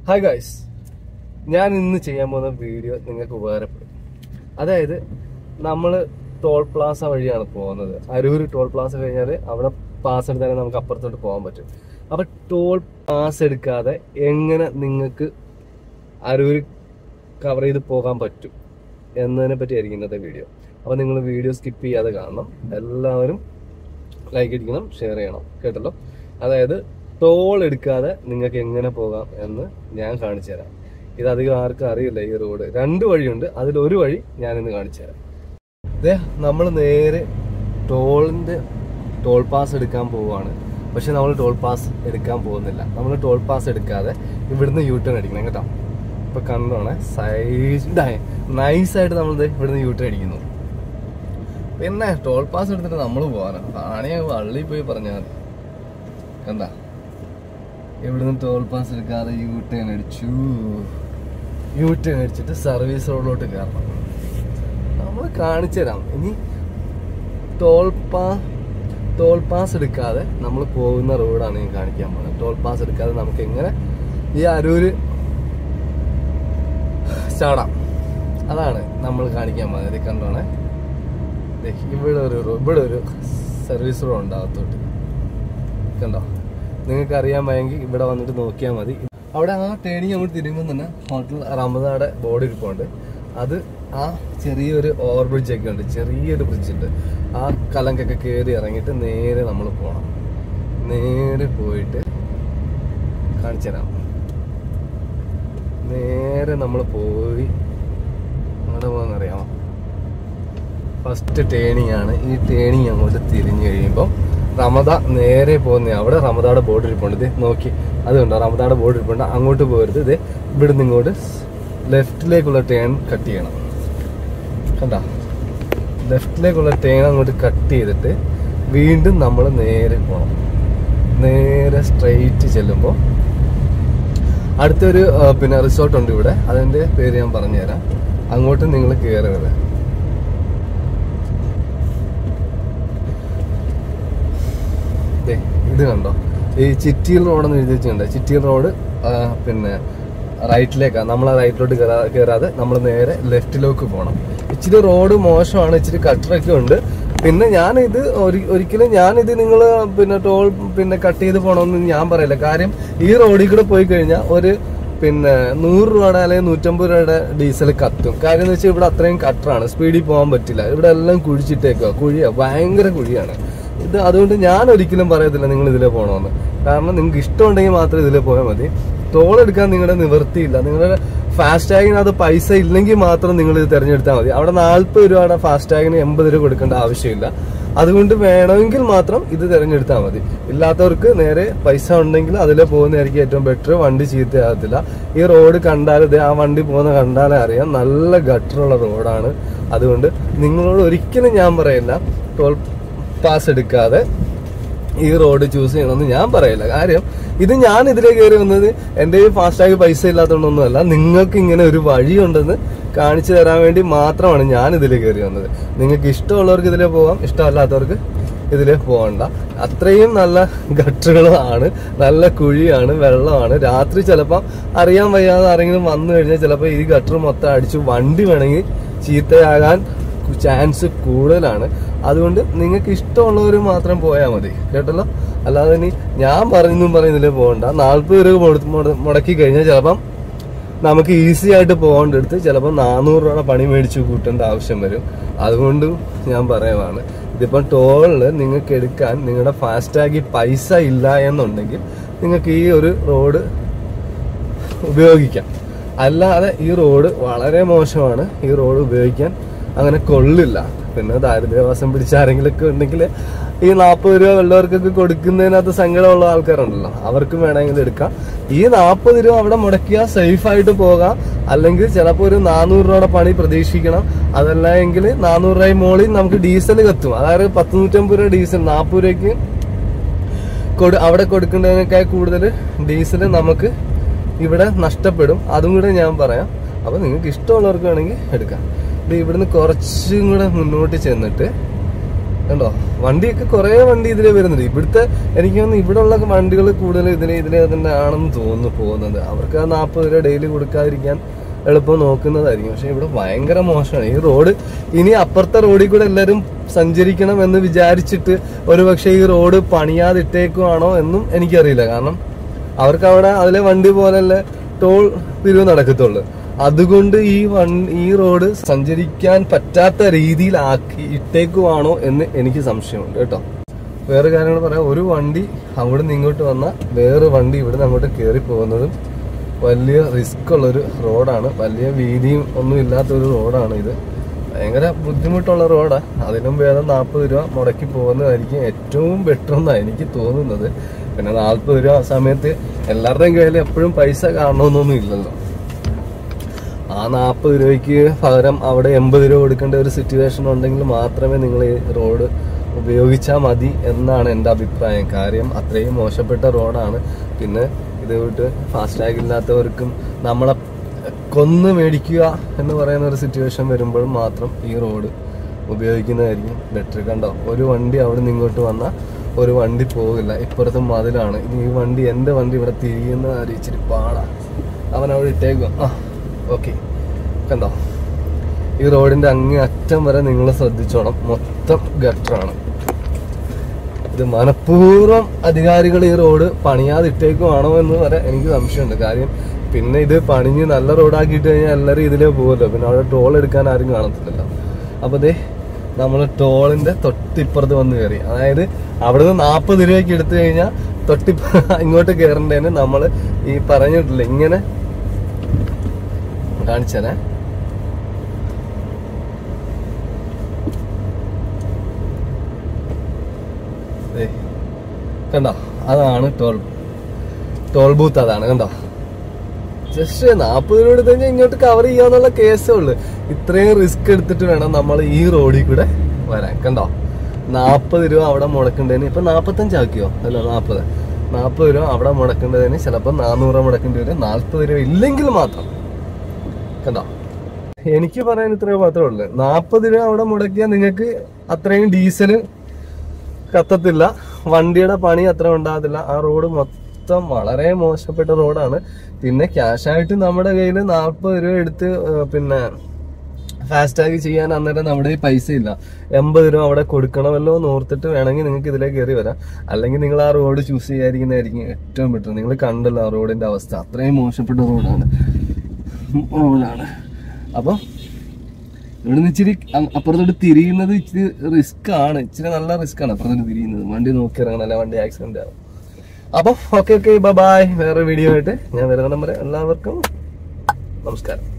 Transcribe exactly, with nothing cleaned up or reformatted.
Hi guys, ഞാൻ ഇന്ന് ചെയ്യാൻ പോകുന്ന വീഡിയോ നിങ്ങൾക്ക് ഉപകാരപ്പെടും. അതായത് നമ്മൾ ടോൾ പ്ലാസ വഴിയാണ് പോകുന്നത്. അരൂർ ടോൾ പ്ലാസ കഴിഞ്ഞാൽ അവിടെ പാസ് എടുത്താലേ നമുക്ക് അപ്പുറത്തോട്ട് പോകാൻ പറ്റും. അപ്പം ടോൾ പാസ് എടുക്കാതെ എങ്ങനെ നിങ്ങൾക്ക് അരൂർ കവർ ചെയ്ത് പോകാൻ പറ്റും എന്നതിനെ പറ്റിയായിരിക്കും ഇന്നത്തെ വീഡിയോ. അപ്പോൾ നിങ്ങൾ വീഡിയോ സ്കിപ്പ് ചെയ്യാതെ കാണണം. എല്ലാവരും ലൈക്ക് അടിക്കണം, ഷെയർ ചെയ്യണം, കേട്ടല്ലോ. അതായത് ടോൾ എടുക്കാതെ നിങ്ങൾക്ക് എങ്ങനെ പോകാം എന്ന് ഞാൻ കാണിച്ചു തരാം. ഇതധികം ആർക്കും അറിയില്ല ഈ റോഡ്. രണ്ട് വഴിയുണ്ട്, അതിലൊരു വഴി ഞാനിന്ന് കാണിച്ചു തരാം. ഇതേ നമ്മൾ നേരെ ടോളിൻ്റെ ടോൾ പാസ് എടുക്കാൻ പോവുകയാണ്. പക്ഷെ നമ്മൾ ടോൾ പാസ് എടുക്കാൻ പോകുന്നില്ല. നമ്മൾ ടോൾ പാസ് എടുക്കാതെ ഇവിടുന്ന് യൂ ടേൺ അടിക്കണം കേട്ടോ. ഇപ്പൊ കണ്ടോണേ, സൈഡായി നൈസായിട്ട് നമ്മൾ ഇവിടുന്ന് യൂ ടേൺ അടിക്കുന്നു. പിന്നെ ടോൾ പാസ് എടുത്തിട്ട് നമ്മൾ പോകാനാണ്. ആണെങ്കിൽ വള്ളി പോയി പറഞ്ഞാൽ മതി. എന്താ ഇവിടുന്ന് ടോൾ പാസ് എടുക്കാതെ യൂ ടേൺ അടിച്ചു. യൂ ടേൺ അടിച്ചിട്ട് സർവീസ് റോഡിലോട്ട് കയറണം. നമ്മൾ കാണിച്ചു തരാം. ഇനി ടോൾ പാ ടോൾ പാസ് എടുക്കാതെ നമ്മൾ പോകുന്ന റോഡാണ് ഞാൻ കാണിക്കാൻ പോകുന്നത്. ടോൾ പാസ് എടുക്കാതെ നമുക്ക് എങ്ങനെ ഈ അരൂര് ചാടാം, അതാണ് നമ്മൾ കാണിക്കാൻ പോകുന്നത്. ഇത് കണ്ടോണേ, ഇവിടെ ഒരു ഇവിടെ ഒരു സർവീസ് റോഡ് ഉണ്ടാകത്തോട്ട് കണ്ടോ. നിങ്ങൾക്ക് അറിയാൻ വയ്യെങ്കിൽ ഇവിടെ വന്നിട്ട് നോക്കിയാൽ മതി. അവിടെ ആ ടേണിങ് അങ്ങോട്ട് തിരിയുമ്പോൾ തന്നെ ഹോട്ടൽ റമദാടെ ബോർഡ് ഇരിപ്പുണ്ട്. അത് ആ ചെറിയൊരു ഓവർ ബ്രിഡ്ജ് ഒക്കെ ഉണ്ട്, ചെറിയൊരു ബ്രിഡ്ജ് ഉണ്ട്. ആ കലങ്കൊക്കെ കയറി ഇറങ്ങിയിട്ട് നേരെ നമ്മൾ പോകണം. നേരെ പോയിട്ട് കാണിച്ചു തരാം. നേരെ നമ്മൾ പോയി അങ്ങനെ പോകുന്നറിയാമോ, ഫസ്റ്റ് ടേണിങ് ആണ്. ഈ ടേണിങ് അങ്ങോട്ട് തിരിഞ്ഞു കഴിയുമ്പോൾ റമദ നേരെ പോകുന്ന അവിടെ റമദാടെ ബോർഡ് ഇരിപ്പുണ്ട്. ഇത് നോക്കി, അതുകൊണ്ടോ റമദാടെ ബോർഡ് ഇരിപ്പുണ്ട്. അങ്ങോട്ട് പോകരുത്. ഇത് ഇവിടുന്ന് ഇങ്ങോട്ട് ലെഫ്റ്റിലേക്കുള്ള ടേൺ കട്ട് ചെയ്യണം. കണ്ടോ, ലെഫ്റ്റിലേക്കുള്ള ടേൺ അങ്ങോട്ട് കട്ട് ചെയ്തിട്ട് വീണ്ടും നമ്മൾ നേരെ പോകണം. നേരെ സ്ട്രെയിറ്റ് ചെല്ലുമ്പോൾ അടുത്തൊരു പിന്നെ റിസോർട്ട് ഉണ്ട് ഇവിടെ. അതിൻ്റെ പേര് ഞാൻ പറഞ്ഞുതരാം. അങ്ങോട്ട് നിങ്ങൾ കയറരുത്. ഇത് കണ്ടോ, ഈ ചിറ്റിയിൽ റോഡെന്ന് എഴുതി വെച്ചിട്ടുണ്ട്. ചിറ്റിയിൽ റോഡ് പിന്നെ റൈറ്റിലേക്കാണ്. നമ്മൾ ആ റൈറ്റിലോട്ട് കയറാതെ നമ്മൾ നേരെ ലെഫ്റ്റിലേക്ക് പോകണം. ഇച്ചിരി റോഡ് മോശമാണ്, ഇച്ചിരി കട്ടറൊക്കെ ഉണ്ട്. പിന്നെ ഞാൻ ഇത് ഒരിക്കലും ഞാനിത് നിങ്ങൾ പിന്നെ ടോൾ പിന്നെ കട്ട് ചെയ്ത് പോകണമെന്ന് ഞാൻ പറയില്ല. കാര്യം ഈ റോഡിൽ കൂടെ പോയി കഴിഞ്ഞാൽ ഒരു പിന്നെ നൂറ് രൂപയുടെ അല്ലെങ്കിൽ നൂറ്റമ്പത് രൂപയുടെ ഡീസൽ കത്തും. കാര്യം എന്ന് വെച്ചാൽ ഇവിടെ അത്രയും കട്ടറാണ്, സ്പീഡിൽ പോകാൻ പറ്റില്ല. ഇവിടെ എല്ലാം കുഴിച്ചിട്ടേക്കുക, കുഴിയാണ്, ഭയങ്കര കുഴിയാണ് ഇത്. അതുകൊണ്ട് ഞാൻ ഒരിക്കലും പറയത്തില്ല നിങ്ങൾ ഇതിലേ പോകണമെന്ന്. കാരണം നിങ്ങൾക്ക് ഇഷ്ടമുണ്ടെങ്കിൽ മാത്രം ഇതിലേ പോയാൽ മതി. ടോൾ എടുക്കാൻ നിങ്ങളുടെ നിവൃത്തിയില്ല. നിങ്ങളുടെ ഫാസ്ടാഗിനകത്ത് പൈസ ഇല്ലെങ്കിൽ മാത്രം നിങ്ങൾ ഇത് തിരഞ്ഞെടുത്താൽ മതി. അവിടെ നാൽപ്പത് രൂപയുടെ ഫാസ്ടാഗിന് എൺപത് രൂപ കൊടുക്കേണ്ട ആവശ്യമില്ല. അതുകൊണ്ട് വേണമെങ്കിൽ മാത്രം ഇത് തിരഞ്ഞെടുത്താൽ മതി. ഇല്ലാത്തവർക്ക് നേരെ പൈസ ഉണ്ടെങ്കിൽ അതിലെ പോകുന്നതായിരിക്കും ഏറ്റവും ബെറ്റർ. വണ്ടി ചീത്തയാകത്തില്ല. ഈ റോഡ് കണ്ടാൽ ഇത് ആ വണ്ടി പോകുന്ന കണ്ടാലേ അറിയാം, നല്ല ഗട്ടറുള്ള റോഡാണ്. അതുകൊണ്ട് നിങ്ങളോട് ഒരിക്കലും ഞാൻ പറയില്ല ടോൾ പാസ് എടുക്കാതെ ഈ റോഡ് ചൂസ് ചെയ്യണമെന്ന് ഞാൻ പറയില്ല. കാര്യം ഇത് ഞാൻ ഇതിലേ കയറി വന്നത് എൻ്റെ ഫാസ്റ്റാഗ് പൈസ ഇല്ലാത്തതുകൊണ്ടൊന്നുമല്ല. നിങ്ങൾക്ക് ഇങ്ങനെ ഒരു വഴിയുണ്ടെന്ന് കാണിച്ചു തരാൻ വേണ്ടി മാത്രമാണ് ഞാൻ ഇതിലേ കയറി വന്നത്. നിങ്ങൾക്ക് ഇഷ്ടമുള്ളവർക്ക് ഇതിലേ പോകാം, ഇഷ്ടമല്ലാത്തവർക്ക് ഇതിലേ പോകണ്ട. അത്രയും നല്ല ഗട്ടറുകളാണ്, നല്ല കുഴിയാണ്, വെള്ളമാണ്. രാത്രി ചിലപ്പം അറിയാൻ വയ്യാതെ ആരെങ്കിലും വന്നു കഴിഞ്ഞാൽ ചിലപ്പോൾ ഈ ഗട്ടർ മൊത്തം അടിച്ച് വണ്ടി വേണമെങ്കിൽ ചീത്തയാകാൻ ചാൻസ് കൂടുതലാണ്. അതുകൊണ്ട് നിങ്ങൾക്ക് ഇഷ്ടമുള്ളവർ മാത്രം പോയാൽ മതി, കേട്ടല്ലോ. അല്ലാതെ ഇനി ഞാൻ പറഞ്ഞും പറയുന്നില്ലേ പോകണ്ട. നാൽപ്പത് രൂപ മുടക്കി കഴിഞ്ഞാൽ ചിലപ്പം നമുക്ക് ഈസി ആയിട്ട് പോകേണ്ടടുത്ത് ചിലപ്പോൾ നാനൂറ് രൂപയുടെ പണി മേടിച്ച് കൂട്ടേണ്ട ആവശ്യം വരും. അതുകൊണ്ടും ഞാൻ പറയുവാണ്, ഇതിപ്പം ടോളിൽ നിങ്ങൾക്ക് എടുക്കാൻ നിങ്ങളുടെ ഫാസ്ടാഗിൽ പൈസ ഇല്ല എന്നുണ്ടെങ്കിൽ നിങ്ങൾക്ക് ഈ ഒരു റോഡ് ഉപയോഗിക്കാം. അല്ലാതെ ഈ റോഡ് വളരെ മോശമാണ്. ഈ റോഡ് ഉപയോഗിക്കാൻ അങ്ങനെ കൊള്ളില്ല. പിന്നെ ദാരിദ്ര്യവാസം പിടിച്ച ആരെങ്കിലൊക്കെ ഉണ്ടെങ്കിൽ ഈ നാൽപ്പത് രൂപ വെള്ളവർക്കൊക്കെ കൊടുക്കുന്നതിനകത്ത് സങ്കടമുള്ള ആൾക്കാരുണ്ടല്ലോ, അവർക്കും വേണമെങ്കിൽ എടുക്കാം. ഈ നാൽപ്പത് രൂപ അവിടെ മുടക്കിയാൽ സേഫായിട്ട് പോകാം. അല്ലെങ്കിൽ ചിലപ്പോൾ ഒരു നാനൂറ് രൂപയുടെ പണി പ്രതീക്ഷിക്കണം. അതല്ല എങ്കിൽ നാനൂറ് രൂപ മുകളിൽ നമുക്ക് ഡീസൽ കത്തും. അതായത് പത്ത് നൂറ്റമ്പത് രൂപ ഡീസൽ നാൽപ്പത് രൂപയ്ക്ക് കൊടു അവിടെ കൊടുക്കേണ്ടതിനേക്കാൾ കൂടുതൽ ഡീസൽ നമുക്ക് ഇവിടെ നഷ്ടപ്പെടും. അതും കൂടെ ഞാൻ പറയാം. അപ്പൊ നിങ്ങൾക്ക് ഇഷ്ടമുള്ളവർക്ക് വേണമെങ്കിൽ എടുക്കാം. ഇവിടുന്ന് കുറച്ചും കൂടെ മുന്നോട്ട് ചെന്നിട്ട് കണ്ടോ വണ്ടിയൊക്കെ കുറെ വണ്ടി ഇതിലേ വരുന്നുണ്ട്. ഇവിടുത്തെ എനിക്ക് തോന്നുന്നു ഇവിടെ ഉള്ള വണ്ടികൾ കൂടുതൽ ഇതിലെ ഇതിലെ തന്നെ ആണെന്ന് തോന്നുന്നു പോകുന്നത്. അവർക്ക് ആ നാൽപ്പത് രൂപ ഡെയിലി കൊടുക്കാതിരിക്കാൻ എളുപ്പം നോക്കുന്നതായിരിക്കും. പക്ഷെ ഇവിടെ ഭയങ്കര മോശമാണ് ഈ റോഡ്. ഇനി അപ്പുറത്തെ റോഡിൽ കൂടെ എല്ലാവരും സഞ്ചരിക്കണം എന്ന് വിചാരിച്ചിട്ട് ഒരു പക്ഷെ ഈ റോഡ് പണിയാതിട്ടേക്കുവാണോ എന്നും എനിക്കറിയില്ല. കാരണം അവർക്ക് അവിടെ അതിലെ വണ്ടി പോലല്ലേ ടോൾ പിരിവ് നടക്കത്തുള്ളു. അതുകൊണ്ട് ഈ വണ്ടി ഈ റോഡ് സഞ്ചരിക്കാൻ പറ്റാത്ത രീതിയിൽ ആക്കി ഇട്ടേക്കുവാണോ എന്ന് എനിക്ക് സംശയമുണ്ട് കേട്ടോ. വേറെ കാര്യങ്ങൾ പറയാം, ഒരു വണ്ടി അവിടെ നിന്ന് ഇങ്ങോട്ട് വന്നാൽ വേറെ വണ്ടി ഇവിടെ നിന്ന് അങ്ങോട്ട് കയറി പോകുന്നതും വലിയ റിസ്ക് ഉള്ളൊരു റോഡാണ്. വലിയ വീതിയും ഒന്നും ഇല്ലാത്തൊരു റോഡാണ് ഇത്. ഭയങ്കര ബുദ്ധിമുട്ടുള്ള റോഡാണ്. അതിനും ഭേദം നാൽപ്പത് രൂപ മുടക്കി പോകുന്നതായിരിക്കും ഏറ്റവും ബെറ്റർ എന്നാണ് എനിക്ക് തോന്നുന്നത്. പിന്നെ നാൽപ്പത് രൂപ സമയത്ത് എല്ലാവരുടെയും കയ്യിൽ എപ്പോഴും പൈസ കാണണമെന്നൊന്നും ഇല്ലല്ലോ. ആ നാൽപ്പത് രൂപയ്ക്ക് പകരം അവിടെ എൺപത് രൂപ കൊടുക്കേണ്ട ഒരു സിറ്റുവേഷൻ ഉണ്ടെങ്കിൽ മാത്രമേ നിങ്ങൾ ഈ റോഡ് ഉപയോഗിച്ചാൽ മതി എന്നാണ് എൻ്റെ അഭിപ്രായം. കാര്യം അത്രയും മോശപ്പെട്ട റോഡാണ്. പിന്നെ ഇത് വിട്ട് ഫാസ്ടാഗ് ഇല്ലാത്തവർക്കും നമ്മളെ കൊന്ന് മേടിക്കുക എന്ന് പറയുന്ന ഒരു സിറ്റുവേഷൻ വരുമ്പോൾ മാത്രം ഈ റോഡ് ഉപയോഗിക്കുന്നതായിരിക്കും ബെറ്റർ. കണ്ടോ ഒരു വണ്ടി അവിടെ നിന്ന് ഇങ്ങോട്ട് വന്നാൽ ഒരു വണ്ടി പോകില്ല. ഇപ്പുറത്തും മതിലാണ്. ഇനി ഈ വണ്ടി എൻ്റെ വണ്ടി ഇവിടെ തിരിയുന്ന കാര്യം ഇച്ചിരി പാടാണ്. അവൻ അവിടെ ഇട്ടേക്കുക. ആ ഓക്കെ കണ്ടോ ഈ റോഡിന്റെ അങ്ങേ അറ്റം വരെ നിങ്ങൾ ശ്രദ്ധിച്ചോണം. മൊത്തം ഗട്ടറാണ്. ഇത് മനഃപൂർവ്വം അധികാരികൾ ഈ റോഡ് പണിയാതിട്ടേക്കുവാണോ എന്ന് വരെ എനിക്ക് സംശയമുണ്ട്. കാര്യം പിന്നെ ഇത് പണിഞ്ഞ് നല്ല റോഡാക്കിയിട്ട് കഴിഞ്ഞാൽ എല്ലാവരും ഇതിലേ പോകുമല്ലോ. പിന്നെ അവിടെ ടോൾ എടുക്കാൻ ആരും കാണത്തില്ലല്ലോ. അപ്പൊ ദേ നമ്മൾ ടോളിന്റെ തൊട്ടിപ്പുറത്ത് വന്ന് കയറി. അതായത് അവിടെ നിന്ന് നാൽപ്പത് രൂപയ്ക്ക് എടുത്തു കഴിഞ്ഞാൽ തൊട്ടി ഇങ്ങോട്ട് കയറേണ്ടതിന് നമ്മൾ ഈ പറഞ്ഞിട്ടില്ല ഇങ്ങനെ കാണിച്ചേ. കണ്ടോ അതാണ് ടോൾ ടോൾ ബൂത്ത്. അതാണ് കണ്ടോ. ജസ്റ്റ് നാൽപ്പത് രൂപ എടുത്തു കഴിഞ്ഞാൽ ഇങ്ങോട്ട് കവർ ചെയ്യാന്നുള്ള കേസേ ഉള്ളു. ഇത്രയും റിസ്ക് എടുത്തിട്ട് വേണം നമ്മൾ ഈ റോഡിൽ കൂടെ വരാൻ. കണ്ടോ നാൽപ്പത് രൂപ അവിടെ മുടക്കേണ്ടതിന് ഇപ്പൊ നാൽപ്പത്തഞ്ചാക്കിയോ അല്ല നാൽപ്പത് നാൽപ്പത് രൂപ അവിടെ മുടക്കേണ്ടതിന് ചിലപ്പോൾ നാനൂറ് രൂപ മുടക്കേണ്ടി വരും. നാൽപ്പത് രൂപ ഇല്ലെങ്കിൽ മാത്രം. കണ്ടോ എനിക്ക് പറയാൻ ഇത്രയും മാത്രമേ ഉള്ളു. നാൽപ്പത് രൂപ അവിടെ മുടക്കിയാൽ നിങ്ങൾക്ക് അത്രയും ഡീസല് കത്തത്തില്ല, വണ്ടിയുടെ പണി അത്ര ഉണ്ടാകത്തില്ല. ആ റോഡ് മൊത്തം വളരെ മോശപ്പെട്ട റോഡാണ്. പിന്നെ ക്യാഷായിട്ട് നമ്മുടെ കയ്യിൽ നാൽപ്പത് രൂപ എടുത്ത് പിന്നെ ഫാസ്ടാഗ് ചെയ്യാൻ അന്നേരം നമ്മുടെ പൈസ ഇല്ല. എൺപത് രൂപ അവിടെ കൊടുക്കണമല്ലോ എന്ന് ഓർത്തിട്ട് വേണമെങ്കിൽ നിങ്ങൾക്ക് ഇതിലേക്ക് കയറി വരാം. അല്ലെങ്കിൽ നിങ്ങൾ ആ റോഡ് ചൂസ് ചെയ്യാതിരിക്കുന്നതായിരിക്കും ഏറ്റവും ബെറ്റർ. നിങ്ങൾ കണ്ടല്ലോ ആ റോഡിന്റെ അവസ്ഥ. അത്രയും മോശപ്പെട്ട റോഡാണ് റോഡാണ് അപ്പം ഇവിടെ നിന്ന് ഇച്ചിരി അപ്പുറത്തോട്ട് തിരിയുന്നത് ഇച്ചിരി റിസ്ക് ആണ്. ഇച്ചിരി നല്ല റിസ്ക് ആണ് അപ്പുറത്തോട്ട് തിരിയുന്നത്. വണ്ടി നോക്കി ഇറങ്ങണം, അല്ല വണ്ടി ആക്സിഡന്റ് ആവും. അപ്പം ഓക്കെ ഓക്കെ ബൈ. വേറെ വീഡിയോ ആയിട്ട് ഞാൻ വരുന്ന നമ്പർ. എല്ലാവർക്കും നമസ്കാരം.